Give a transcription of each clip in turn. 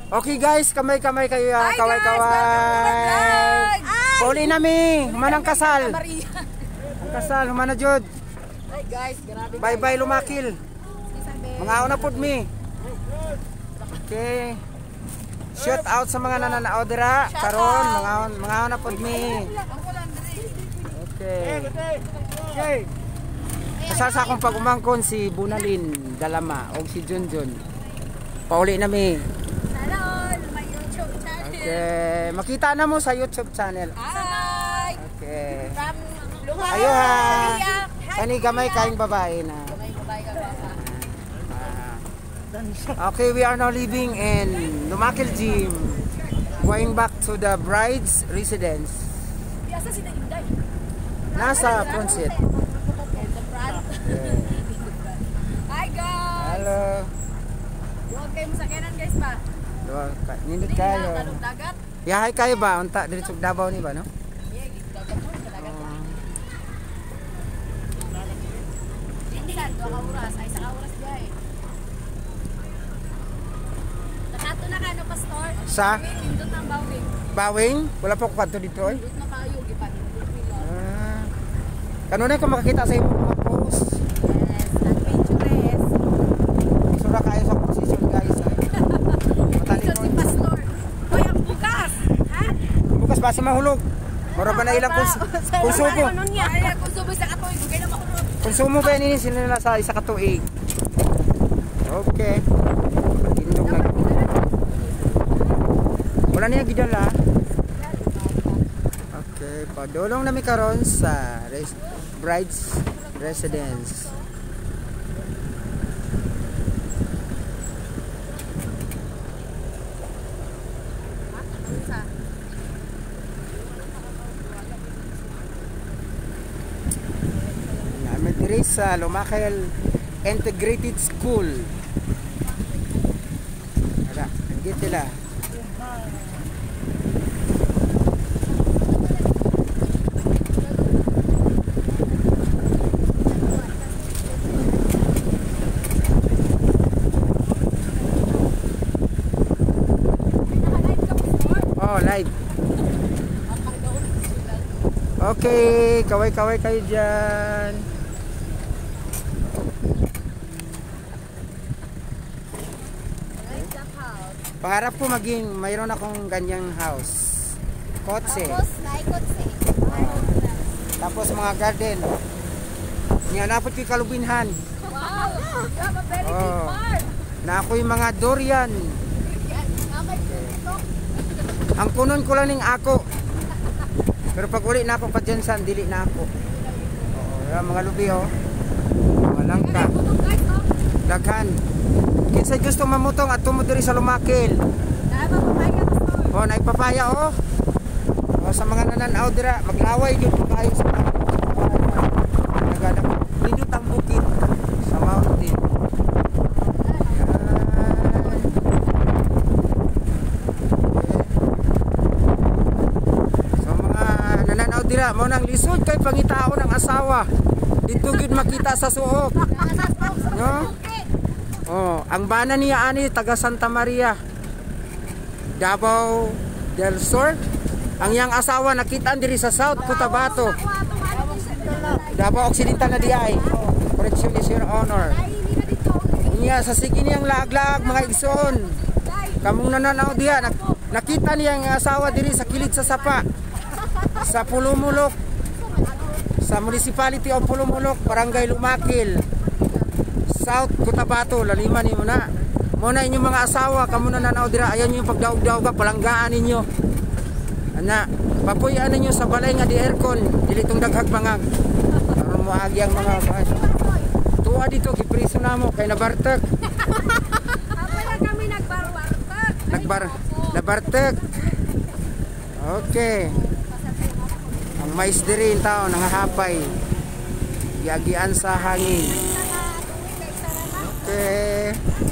Okay guys, kamay-kamay kayo. Hi Kaway-kaway. Pauli nami, humanang kasal. Maria. Ang kasal, humana jud. Hi guys, grabe. Bye-bye lumakil. Mga na pod mi. Okay. Shout out sa mga nananaod dira karon, mga na pod mi. Okay. Okay. Kasal sa akong pag-umangkon si Bunalin Dalama o si Junjun. Pauli nami. Hello, my YouTube channel. Okay, makita na mo sa YouTube channel. Hi. Okay. From Lumayan. Ayo ha. Maria. Kani gamay kaing babae na. Gamay ka ba? Okay, we are now leaving in Lumakil Gym. Going back to the bride's residence. Yasa si Inday. Nasa Ponset. Hi guys. Hello. Huwag kayo masakyanan guys pa. Nindot kayo. Talong dagat. Yahay kayo ba? Unta dito sa Davao ni ba, no? Yeah, dagat mo sa dagat. Minsan, 2 oras. Ay, 1 oras diay. Nakato na ka, no, pastor? Sa? Pindot ang bawing. Bawing? Wala pa ko kanto dito eh. Pindot na kayo, gipan. Kanunay ko makakita sa imong mga post. Yes, adventurous. Sura kayo sa posisyon guys. Ito si pastor. Hoy, ang bukas. Ha? Bukas ba si mahulog? Mura ba na ilang konsumo? Ay, konsumo sa katoy. Bugay na makulog. Konsumo ba ni sila nila sa isa ka tuig? Okay. Indog na. Wala niya gidala. Okay, padulong nami karon sa bride's residence. Namin diri sa Lumakil Integrated School. Ara, dito la. Oh, live. Okay, kaway-kaway kayo dyan. Pangarap ko maging mayroon akong ganyang house. Kotse. Tapos mga garden. Niyanapot ko kalubinhan. Wow! Very big Oh. farm. Na ako'y mga durian. Ang kunon ko lang ning ako. Pero pag uli na ako pa dyan saan, dili na ako. Oo, mga lubi oh. Mga langka. Daghan. Kinsay gusto mamutong at tumudiri sa Lumakil. Oh, naipapaya oh. Oh, sa mga nananaw dira, maglaway yun kayo sa mga nagana. Nindot ang bukid sa mountain. Dira mo nang lisod kay pangitao ng asawa. Dito gid makita sa suok. No? Oh, ang bana niya ani taga Santa Maria. Davao del Sur. Ang yang asawa nakita diri sa South Cotabato. Davao Occidental na di ay. Correction is your honor. Niya sa sige niyang laag-laag mga igsoon. Kamong nananaw diha nakita niya ang asawa diri sa kilid sa sapa. Sa Pulumulok, sa Municipality of Pulumulok, Barangay Lumakil, South Cotabato, laliman niyo na. Muna inyong mga asawa, kamo na nanaw dira, ayan yung pagdaog-daog ba, palanggaan ninyo. Ana, papuyan ninyo sa balay nga di aircon, dilitong daghag pangag. Karon mo agi ang mga tuwa dito, gipriso na mo, kay nabartek. Wala kami nagbarwartek. Nabartek. Okay. Ang mais diri tao nangahapay. Giagian sa hangin. Okay.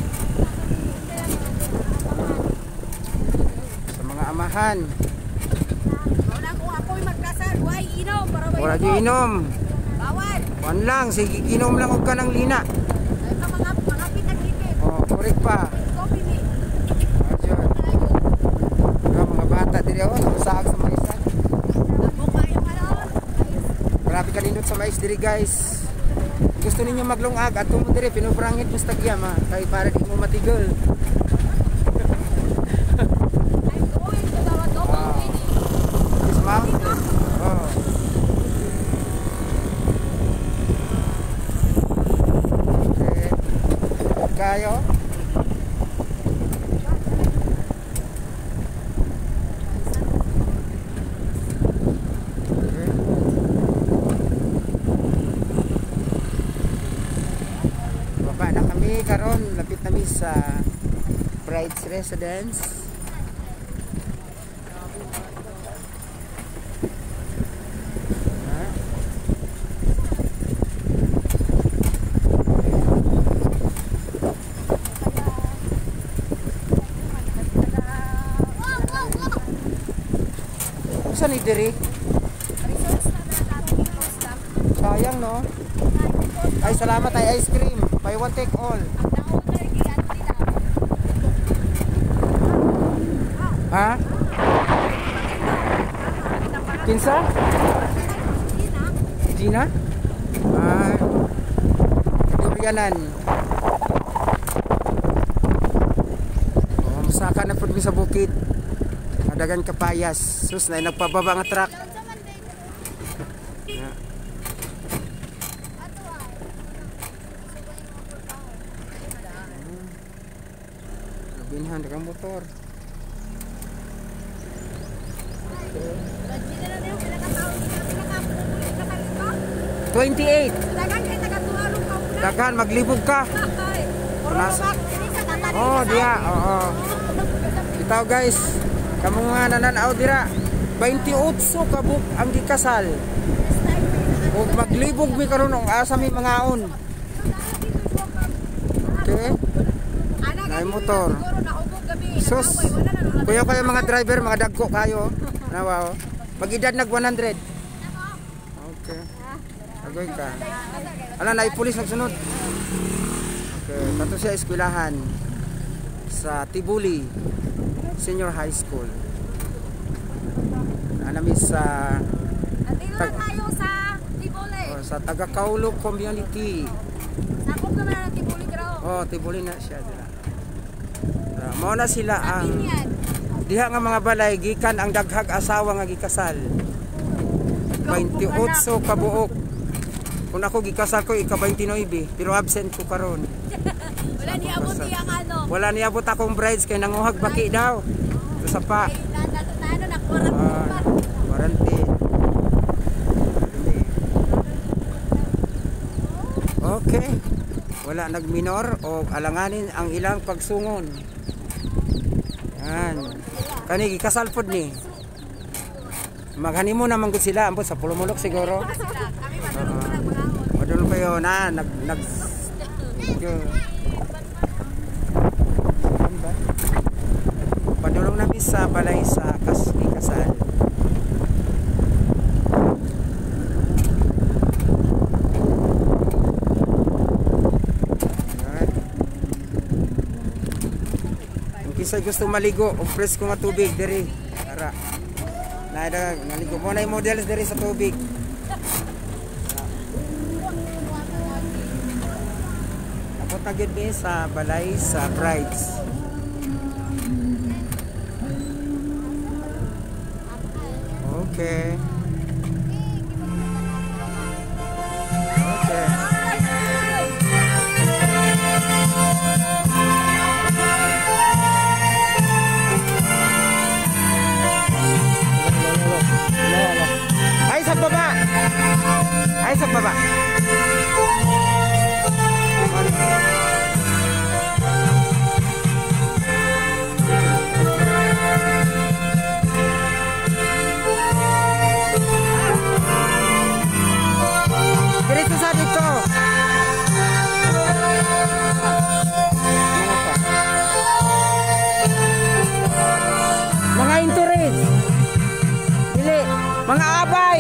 Sa mga amahan. Wala ko ako'y magkasal. Huwag inom. Wala di inom. Bawal. Wan lang, sige inom lang og ka ng lina. Ay, mga pinaglikit. Oh, correct pa. Coffee me. Ayun. sa mais diri guys. Gusto ninyo maglungag at tumo diri pinubrangit mo stagya ma kay para di mo matigol. I'm going to the double meaning. Yes, ma'am. Oh. Okay. Kayo? Baba na kami karon, lapit na mi sa Bride's Residence. Saan ni diri? Sayang no? Ay salamat ay ice cream. Buy one take all. Ha? Kinsa? Gina? Ah, durianan. Oh, masaka na po sa bukid. Dagan kapayas. Sus na nagpababa nga truck. Yeah. Binhan dagang motor. 28. Dagan maglibog ka. Oh, dia. Oo. Bitaw guys. Kamu nga nananaw dira 28 kabuk ang gikasal ug maglibog mi karon ang asa mi mangaon. Okay, may motor sus kuya kayo mga driver mga dagko kayo nawa pag-edad nag 100. Okay, agoy ka ala na pulis nagsunod. Okay, kanto siya eskwelahan sa Tibuli Senior High School. Anami sa tayo sa Tibuli. Oh, sa Tagakaulog Community. Sakop naman na Tibuli dito. Oh, Tibuli na siya dira. Mao na sila ang diha nga mga balay gikan ang daghag asawa nga gikasal. 28 kabuok. Kung ako gikasal ko ika-29 pero absent ko karon. Wala niabot yang ano. Wala niabot akong brides kay nanguhag baki daw. Sa pa. Ano na Quarantine. Okay. Wala nagminor o alanganin ang ilang pagsungon. Yan. Kani gikasal pod ni. Maghani mo naman gud sila ambot sa Pulumulok siguro. Madulong kayo na nag padulong namin sa balay sa kasal. Kung kisay gusto maligo o presko nga tubig diri ara naligo mo na yung models diri sa tubig. Ako tagid ni sa balay sa brides. Okay. Okay. Ay sa baba. Ay sa baba. Diretso sa dito. Mga interest. Dili, mga abay.